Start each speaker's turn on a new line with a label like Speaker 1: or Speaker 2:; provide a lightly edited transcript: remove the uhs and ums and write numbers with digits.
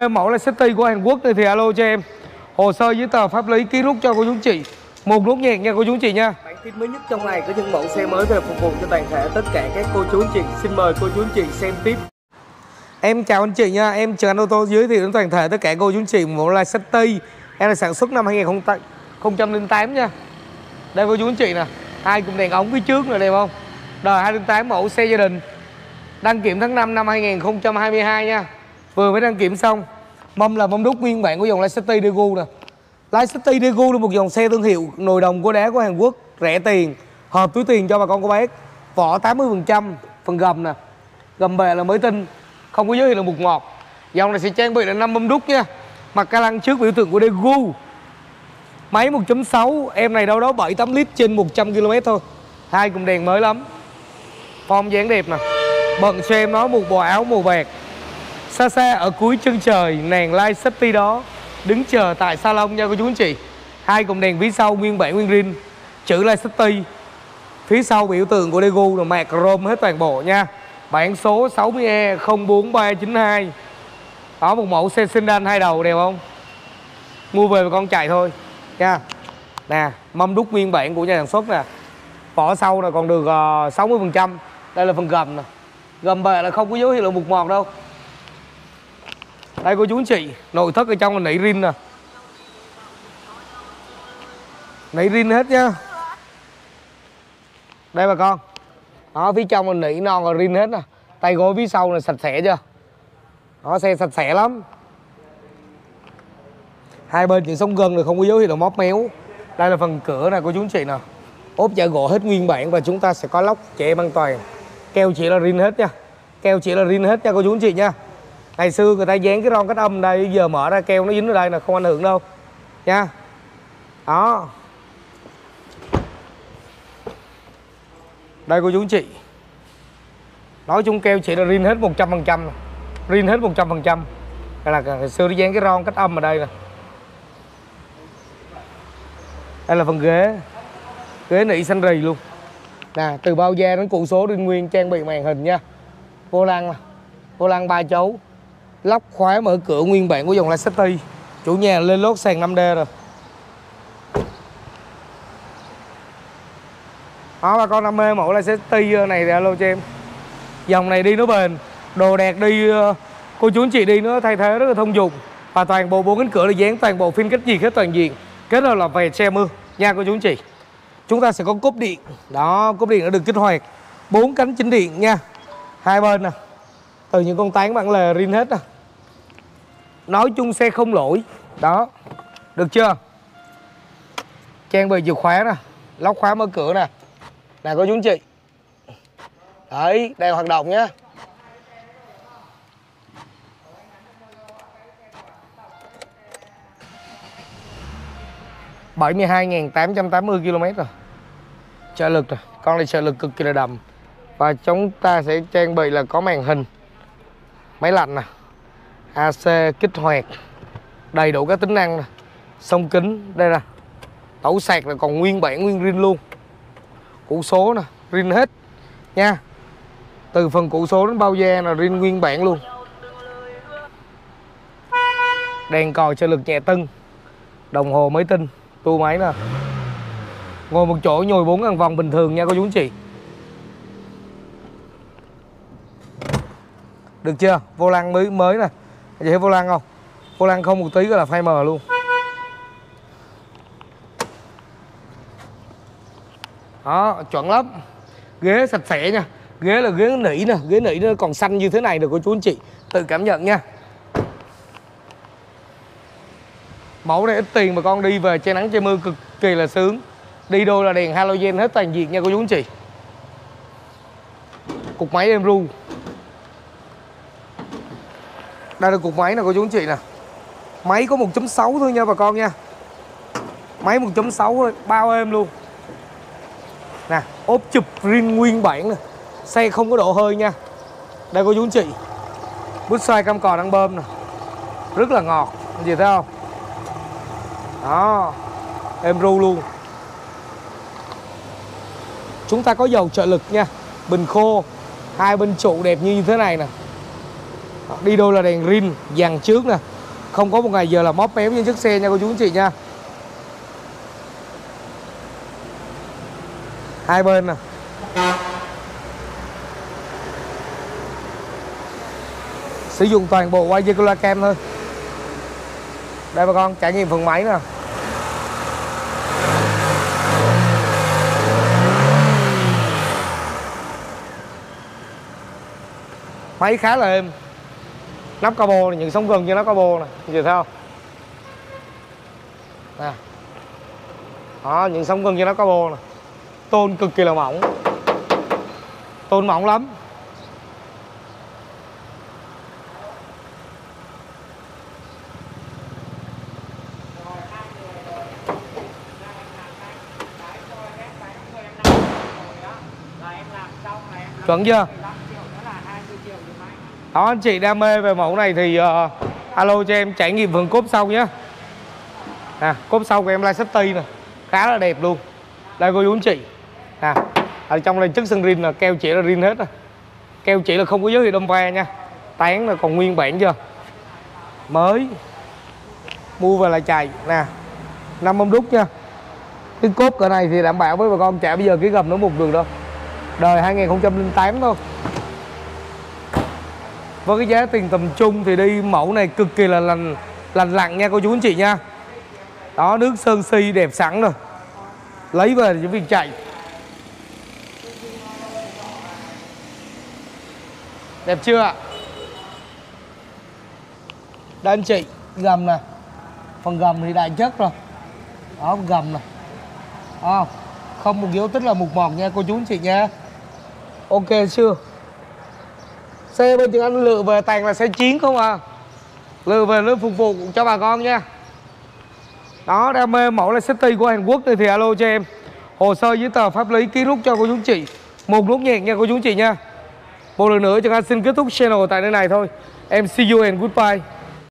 Speaker 1: Mẫu là City của Hàn Quốc này thì alo cho em. Hồ sơ giấy tờ pháp lý ký rút cho cô chú chị. Một nút nhạc nha cô chú chị nha. Bản tin mới nhất trong ngày có những mẫu xe mới về phục vụ cho toàn thể tất cả các cô chú chị. Xin mời cô chú chị xem tiếp. Em chào anh chị nha, em Trần Anh Ô Tô giới thiệu đến toàn thể tất cả cô chú chị mẫu là City. Em là sản xuất năm 2008 nha. Đây cô chú chị nè, hai cụm đèn ống phía trước nữa đẹp không? Đời 2008 mẫu xe gia đình. Đăng kiểm tháng 5 năm 2022 nha. Vừa mới đăng kiểm xong. Mâm là mâm đúc nguyên bản của dòng Lacetti Daegu nè. Lacetti Daegu là một dòng xe thương hiệu nồi đồng của đá của Hàn Quốc, rẻ tiền, hợp túi tiền cho bà con cô bác. Vỏ 80%, phần gầm nè, gầm bệ là mới tinh, không có dấu hiệu là mục ngọt. Dòng này sẽ trang bị là 5 mâm đúc nha. Mặt ca lăng trước biểu tượng của Daegu. Máy 1.6, em này đâu đó 7-8 lít trên 100 km thôi. Hai cụm đèn mới lắm. Form dáng đẹp nè. Bận cho em nó một bộ áo màu bạc. Xa xa ở cuối chân trời, nàng Lacetti đó đứng chờ tại salon nha cô chú anh chị. Hai cụm đèn phía sau nguyên bản nguyên zin, chữ Lacetti. Phía sau biểu tượng của Daegu là mạc chrome hết toàn bộ nha. Bản số 60E04392. Đó, một mẫu xe sedan hai đầu đẹp không? Mua về con chạy thôi nha. Nè, mâm đúc nguyên bản của nhà sản xuất nè. Vỏ sau là còn được 60%. Đây là phần gầm nè. Gầm bệ là không có dấu hiệu là mục mọt đâu. Đây cô chú anh chị, nội thất ở trong là nỉ rin nè. Nỉ rin hết nhá. Đây bà con. Đó, phía trong là nỉ non là rin hết nè. Tay gối phía sau là sạch sẽ chưa? Đó, xe sạch sẽ lắm. Hai bên những sống gân rồi không có dấu hiệu là móp méo. Đây là phần cửa nè cô chú anh chị nè. Ốp dạ gỗ hết nguyên bản và chúng ta sẽ có lóc trẻ em an toàn. Keo chỉ là rin hết nha. Keo chỉ là rin hết nha cô chú anh chị nha. Ngày xưa người ta dán cái ron cách âm đây, giờ mở ra keo nó dính ở đây là không ảnh hưởng đâu nha. Đó. Đây cô chú anh chị. Nói chung keo chỉ là rin hết 100%. Rin hết 100%. Đây là ngày xưa nó dán cái ron cách âm ở đây nè. Đây là phần ghế. Ghế nỉ xanh rì luôn. Nè, từ bao da đến cụ số rin nguyên, trang bị màn hình nha. Vô lăng nè. Vô lăng 3 chấu. Lóc khóa mở cửa nguyên bản của dòng Lacetti. Chủ nhà lên lốt sàn 5D rồi. Đó, bà con đam mê mẫu Lacetti này thì alo cho em. Dòng này đi nó bền, đồ đạc đi, cô chú anh chị đi nó thay thế rất là thông dụng. Và toàn bộ 4 cánh cửa là dán toàn bộ phim cách nhiệt hết toàn diện. Kết hợp là về che mưa nha cô chú anh chị. Chúng ta sẽ có cốp điện. Đó, cốp điện đã được kích hoạt. 4 cánh chính điện nha. Hai bên nè. Từ những con tán bản lề rin hết nè. Nói chung xe không lỗi. Đó. Được chưa? Trang bị chìa khóa nè. Lóc khóa mở cửa nè. Nè cô chú anh chị. Đấy, đang hoạt động nhá. (72.880 km rồi. Trợ lực rồi. Con này trợ lực cực kỳ là đầm. Và chúng ta sẽ trang bị là có màn hình, máy lạnh nè, AC kích hoạt, đầy đủ các tính năng nè, song kính đây nè, tẩu sạc là còn nguyên bản nguyên zin luôn, củ số nè, zin hết nha, từ phần củ số đến bao da là zin nguyên bản luôn, đèn còi trợ lực nhẹ tưng, đồng hồ mới tinh, tua máy nè, ngồi một chỗ nhồi 4 vòng bình thường nha cô chú anh chị. Được chưa? Vô lăng mới nè. Chị thấy vô lăng không? Vô lăng không một tí là phai mờ luôn. Đó, chuẩn lắm. Ghế sạch sẽ nha. Ghế là ghế nỉ nè. Ghế nỉ nó còn xanh như thế này được cô chú anh chị. Tự cảm nhận nha. Mẫu này ít tiền mà con đi về che nắng che mưa cực kỳ là sướng. Đi đôi là đèn halogen hết toàn diện nha cô chú anh chị. Cục máy em ru. Đây là cục máy nè cô chú anh chị nè. Máy có 1.6 thôi nha bà con nha. Máy 1.6 thôi, bao êm luôn. Nè, ốp chụp rin nguyên bản nè. Xe không có độ hơi nha. Đây cô chú anh chị. Bút xoay cam cò đang bơm nè. Rất là ngọt, anh chị thấy không? Đó, êm ru luôn. Chúng ta có dầu trợ lực nha. Bình khô. Hai bên trụ đẹp như thế này nè. Đi đôi là đèn rin dàn trước nè, không có một ngày giờ là móp méo trên chiếc xe nha cô chú anh chị nha. Hai bên nè. Sử dụng toàn bộ quay Zecula cam thôi. Đây bà con, trải nghiệm phần máy nè. Máy khá là êm. Nắp cabo này, những sống gần như nắp cabo này, nhìn thấy không? Nè. Đó, những sống gần như nắp cabo này. Tôn cực kỳ là mỏng. Tôn mỏng lắm. Chuẩn chưa? Đó, anh chị đam mê về mẫu này thì alo cho em trải nghiệm phần cốp sau nhé. Cốp sau của em Light City nè, khá là đẹp luôn. Đây cô chú anh chị. Ở trong này chất sân rin là keo chỉ là rin hết nè. Keo chỉ là không có dấu hiệu đâm va nha. Tán là còn nguyên bản chưa? Mới. Mua về là chạy nè. 5 bông đúc nha. Cái cốp cỡ này thì đảm bảo với bà con chả bây giờ cái gầm nó một đường đâu. Đời 2008 thôi. Với cái giá tiền tầm trung thì đi mẫu này cực kỳ là lành lặn nha cô chú anh chị nha. Đó, nước sơn si đẹp sẵn rồi. Lấy về những việc chạy. Đẹp chưa ạ? Đây anh chị, gầm nè. Phần gầm thì đại chất rồi. Đó, gầm nè. Không một dấu tích là mục mọt nha cô chú anh chị nha. Ok chưa? Xe bên Trường Anh lựa về toàn là xe chiến không à. Lựa về nó phục vụ cho bà con nha. Đó, đam mê mẫu là City của Hàn Quốc này thì alo cho em. Hồ sơ giấy tờ pháp lý ký rút cho cô chú anh chị. Một nút nhạc nha cô chú anh chị nha. Một lần nữa Trường Anh xin kết thúc channel tại nơi này thôi. Em see you and goodbye.